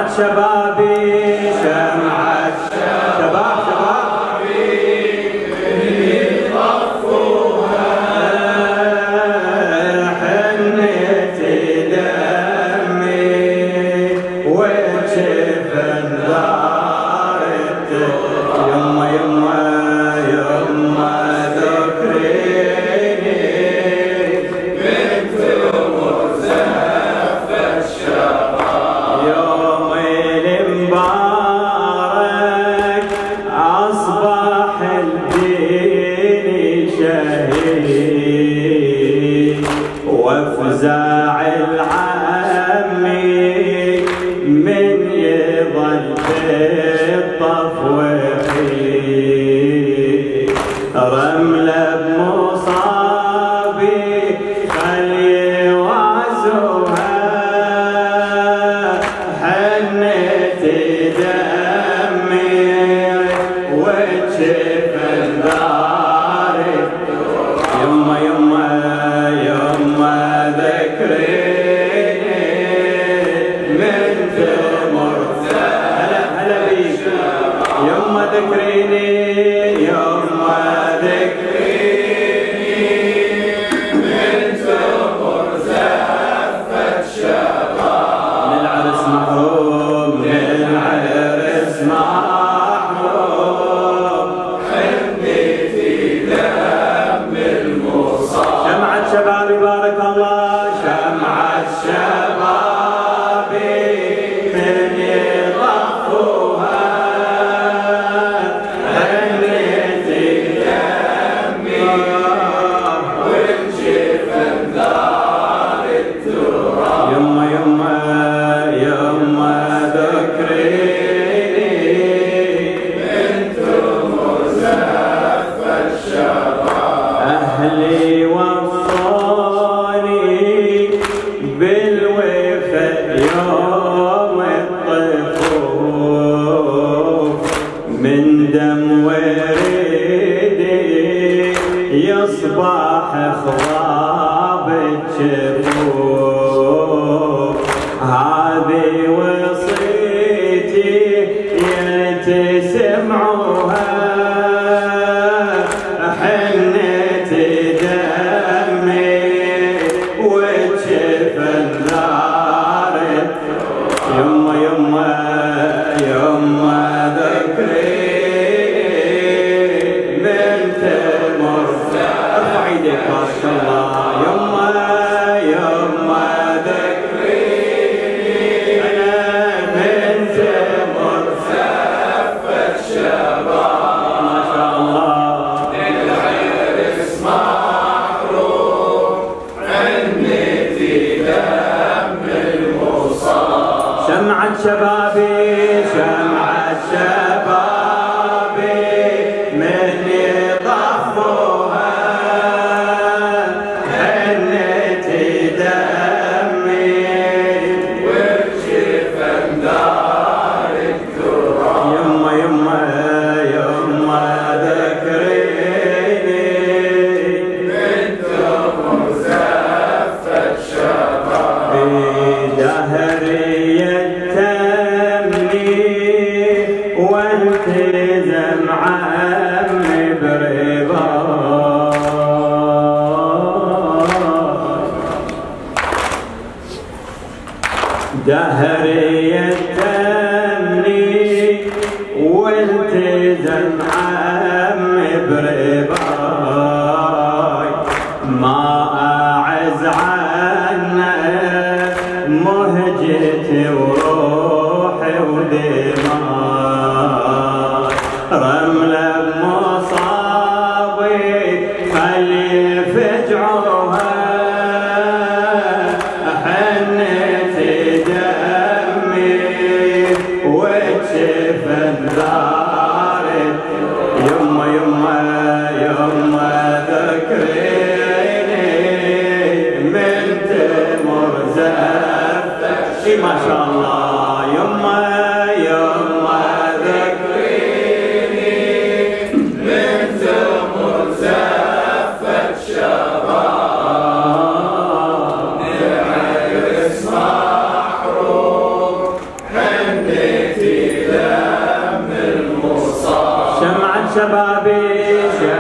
شبابي شمعة شباب حنيت دمي وشف انذارت يما ذكريني بنت مرزفة الشباب يوم المبارك أصبح الدين شهيد وافزع العمي من يظل بالطف وحيد رملة بمصابي خلي وعزوها حنت دمي وجف انذاري يما ذكريني من تمر هلا بيك يما ذكريني من تمر زفة شباب للعرس محروم حنيتي دم المصاب شمعة شبابي بارك الله شمعة شبابي من يطفوها حنيتي دمي ونشف انذار التراب يما ذكريني بنت مرزفة الشباب أهلي وصوني بالوفا يوم الطفوف من دم وريدي يصبح خضاب الجفوف هذه وصيتي تسمعوها حنت دمي وجف انذارت يما ذكريني بنت مرزفة ارفع ايديك بارك الله يما ذكريني انا بنت مرزفة الشباب ما شاء الله للعرس محروم حنيتي دم المصاب شمعة شبابي من يطفوها حنيتي دمي وجف انذار التراب يما ذكريني بنت مرزفة الشباب بدهري التمني والتزم عمي برضا دهري التمني والتزم عمي برضاي ما أعز عنه مهجتي وروحي ودماي رملة بمصابي خلي فجعوها حنت دمي وجف انذاري يما ذكريني من تمر زفة ما شاء الله يما ذكريني من تمر زفة شباب العرس محروم حنيتي شبابي